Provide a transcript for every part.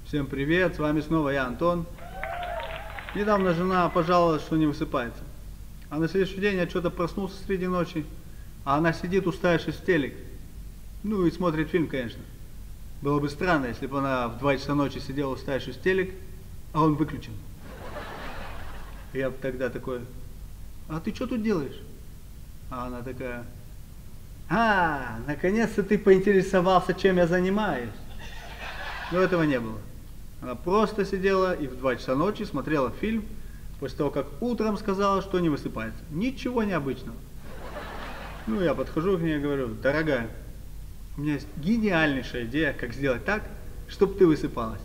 Всем привет, с вами снова я, Антон. Недавно жена пожаловалась, что не высыпается. А на следующий день я что-то проснулся среди ночи, а она сидит, уставившись в телек. Ну и смотрит фильм, конечно. Было бы странно, если бы она в 2 часа ночи сидела, уставившись в телек, а он выключен. Я бы тогда такой: а ты что тут делаешь? А она такая: наконец-то ты поинтересовался, чем я занимаюсь. Но этого не было. Она просто сидела и в 2 часа ночи смотрела фильм, после того, как утром сказала, что не высыпается. Ничего необычного. Ну, я подхожу к ней и говорю: дорогая, у меня есть гениальнейшая идея, как сделать так, чтобы ты высыпалась.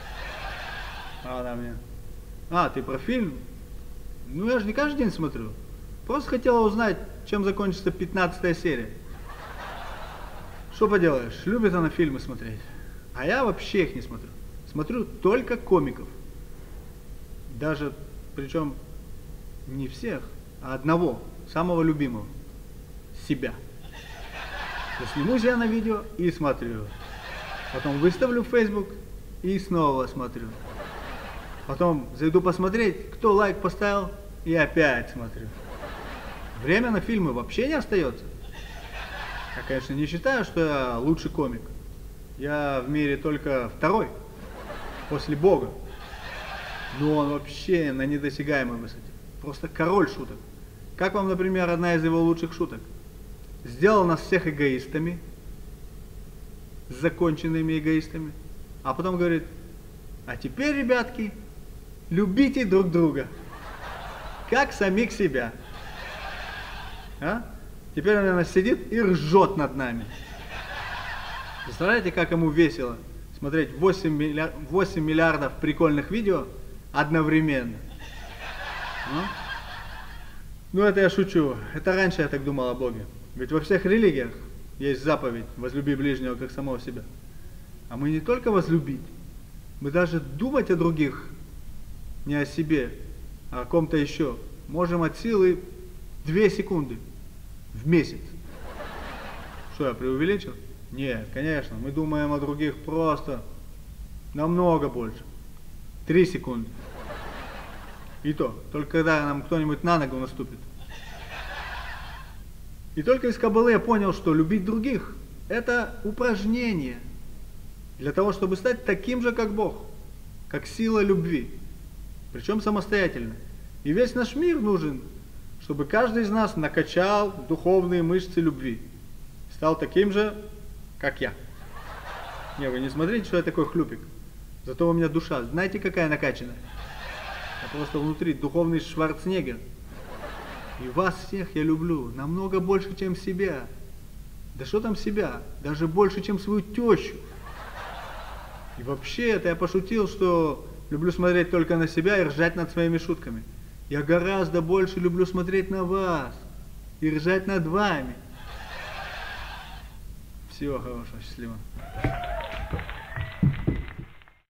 А она мне: ты про фильм? Ну, я же не каждый день смотрю. Просто хотела узнать, чем закончится 15-я серия. Что поделаешь, любит она фильмы смотреть. А я вообще их не смотрю. Смотрю только комиков. Даже, причем, не всех, а одного, самого любимого. Себя. Снимусь я на видео и смотрю. Потом выставлю в Facebook и снова смотрю. Потом зайду посмотреть, кто лайк поставил, и опять смотрю. Время на фильмы вообще не остается. Я, конечно, не считаю, что я лучший комик. Я в мире только второй, после Бога. Но он вообще на недосягаемой высоте. Просто король шуток. Как вам, например, одна из его лучших шуток? Сделал нас всех эгоистами, законченными эгоистами, а потом говорит: а теперь, ребятки, любите друг друга, как самих себя. Теперь он, наверное, сидит и ржет над нами. Представляете, как ему весело смотреть 8 миллиардов прикольных видео одновременно? Ну, это я шучу. Это раньше я так думал о Боге. Ведь во всех религиях есть заповедь: возлюби ближнего, как самого себя. А мы не только возлюбить, мы даже думать о других, не о себе, а о ком-то еще, можем от силы 2 секунды в месяц. Что, я преувеличил? Нет, конечно, мы думаем о других просто намного больше. 3 секунды. И то, только когда нам кто-нибудь на ногу наступит. И только из Каббалы я понял, что любить других – это упражнение для того, чтобы стать таким же, как Бог, как сила любви, причем самостоятельно. И весь наш мир нужен, чтобы каждый из нас накачал духовные мышцы любви, стал таким же, как я. Не, вы не смотрите, что я такой хлюпик. Зато у меня душа, знаете, какая накачанная? Я просто внутри духовный Шварценеггер. И вас всех я люблю намного больше, чем себя. Да что там себя? Даже больше, чем свою тещу. И вообще, это я пошутил, что люблю смотреть только на себя и ржать над своими шутками. Я гораздо больше люблю смотреть на вас и ржать над вами. Всего хорошего, счастливо.